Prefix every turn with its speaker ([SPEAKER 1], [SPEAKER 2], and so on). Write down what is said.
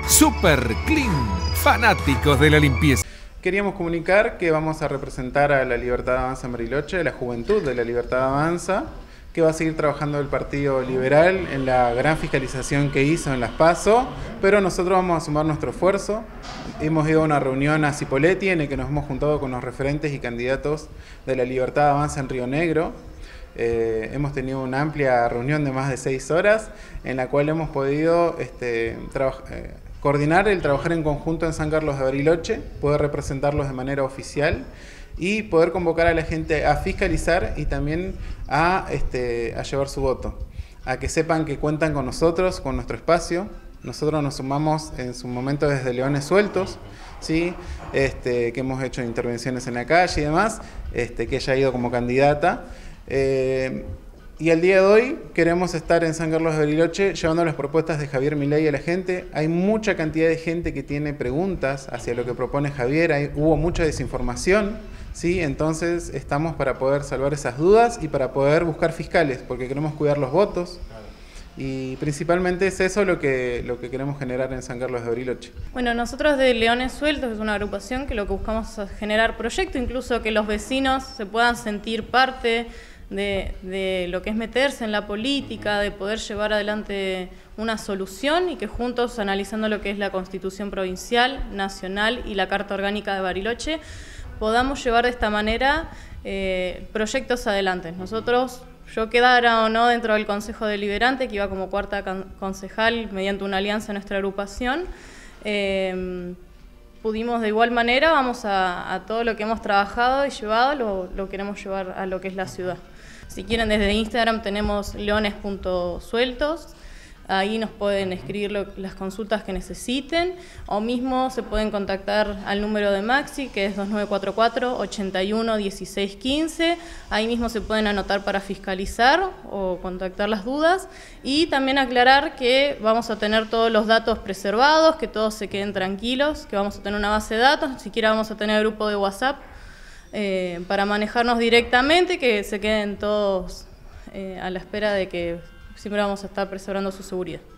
[SPEAKER 1] Super Clean, fanáticos de la limpieza.
[SPEAKER 2] Queríamos comunicar que vamos a representar a la Libertad Avanza en Bariloche, la juventud de la Libertad Avanza, que va a seguir trabajando el Partido Liberal en la gran fiscalización que hizo en las PASO, pero nosotros vamos a sumar nuestro esfuerzo. Hemos ido a una reunión a Cipolletti en la que nos hemos juntado con los referentes y candidatos de la Libertad Avanza en Río Negro. Hemos tenido una amplia reunión de más de 6 horas en la cual hemos podido coordinar el trabajar en conjunto en San Carlos de Bariloche, poder representarlos de manera oficial y poder convocar a la gente a fiscalizar y también a llevar su voto, a que sepan que cuentan con nosotros, con nuestro espacio. Nosotros nos sumamos en su momento desde Leones Sueltos, ¿sí? Que hemos hecho intervenciones en la calle y demás, que ella ha ido como candidata. Y al día de hoy queremos estar en San Carlos de Bariloche llevando las propuestas de Javier Milei a la gente. Hay mucha cantidad de gente que tiene preguntas hacia lo que propone Javier, hubo mucha desinformación, ¿sí? Entonces estamos para poder salvar esas dudas y para poder buscar fiscales, porque queremos cuidar los votos. Y principalmente es eso lo que queremos generar en San Carlos de Bariloche.
[SPEAKER 3] Bueno, nosotros de Leones Sueltos es una agrupación que lo que buscamos es generar proyectos, incluso que los vecinos se puedan sentir parte de lo que es meterse en la política, de poder llevar adelante una solución y que juntos, analizando lo que es la Constitución Provincial, Nacional y la Carta Orgánica de Bariloche, podamos llevar de esta manera proyectos adelante. Yo quedara o no dentro del Consejo Deliberante, que iba como cuarta concejal mediante una alianza en nuestra agrupación, pudimos de igual manera, vamos a todo lo que hemos trabajado y llevado, lo queremos llevar a lo que es la ciudad. Si quieren, desde Instagram tenemos leones.sueltos, ahí nos pueden escribir las consultas que necesiten, o mismo se pueden contactar al número de Maxi, que es 2944-811615, ahí mismo se pueden anotar para fiscalizar o contactar las dudas, y también aclarar que vamos a tener todos los datos preservados, que todos se queden tranquilos, que vamos a tener una base de datos, ni siquiera vamos a tener grupo de WhatsApp para manejarnos directamente, que se queden todos a la espera de que siempre vamos a estar preservando su seguridad.